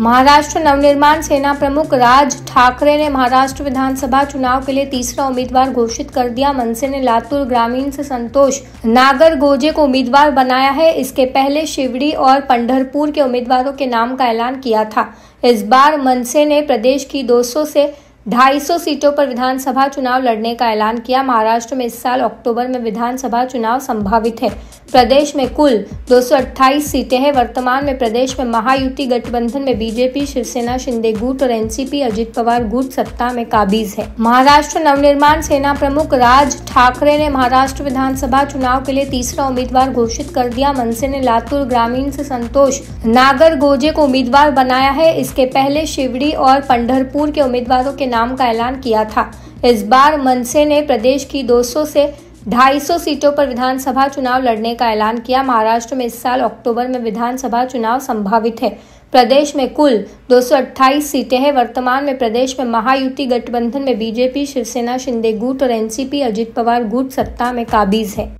महाराष्ट्र नवनिर्माण सेना प्रमुख राज ठाकरे ने महाराष्ट्र विधानसभा चुनाव के लिए तीसरा उम्मीदवार घोषित कर दिया। मनसे ने लातूर ग्रामीण से संतोष नागरगोजे को उम्मीदवार बनाया है। इसके पहले शिवड़ी और पंढरपुर के उम्मीदवारों के नाम का ऐलान किया था। इस बार मनसे ने प्रदेश की 200 से 250 सीटों पर विधानसभा चुनाव लड़ने का ऐलान किया। महाराष्ट्र में इस साल अक्टूबर में विधानसभा चुनाव संभावित है। प्रदेश में कुल 228 सीटें हैं। वर्तमान में प्रदेश में महायुति गठबंधन में बीजेपी, शिवसेना, शिंदे गुट और एनसीपी, अजित पवार गुट सत्ता में काबिज है। महाराष्ट्र नवनिर्माण सेना प्रमुख राज ठाकरे ने महाराष्ट्र विधानसभा चुनाव के लिए तीसरा उम्मीदवार घोषित कर दिया। मनसे ने लातूर ग्रामीण से संतोष नागरगोजे को उम्मीदवार बनाया है। इसके पहले शिवड़ी और पंढरपुर के उम्मीदवारों के नाम का ऐलान किया था। इस बार मनसे ने प्रदेश की 200 से 250 सीटों पर विधानसभा चुनाव लड़ने का ऐलान किया। महाराष्ट्र में इस साल अक्टूबर में विधानसभा चुनाव संभावित है। प्रदेश में कुल 228 सीटें हैं। वर्तमान में प्रदेश में महायुति गठबंधन में बीजेपी, शिवसेना, शिंदे गुट और एनसीपी, अजित पवार गुट सत्ता में काबिज है।